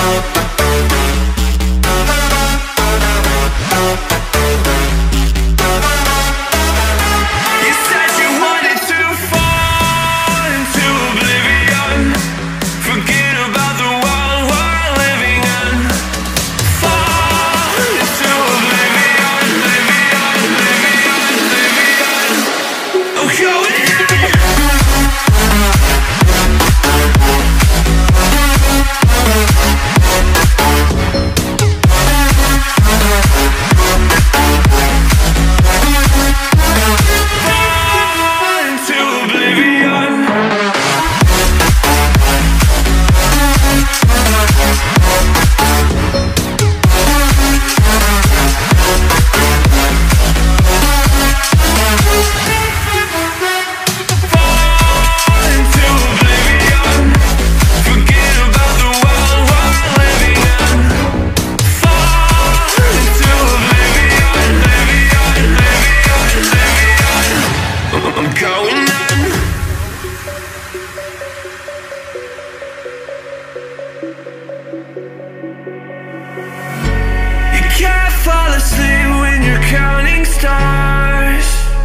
Fall asleep when you're counting stars.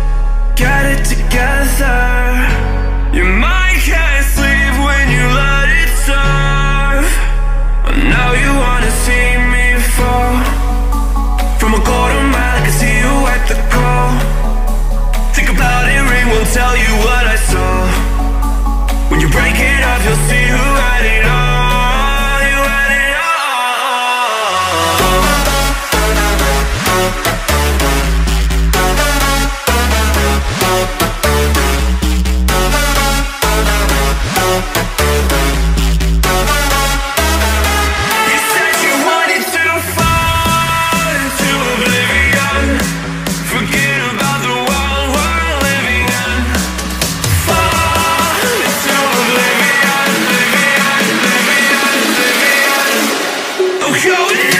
Get it together. Your mind can't sleep when you let it serve. Now you wanna see me fall. From a quarter mile I can see you at the call. Think about it, ring won't tell you what I saw. When you break it up you'll see who had it all. Going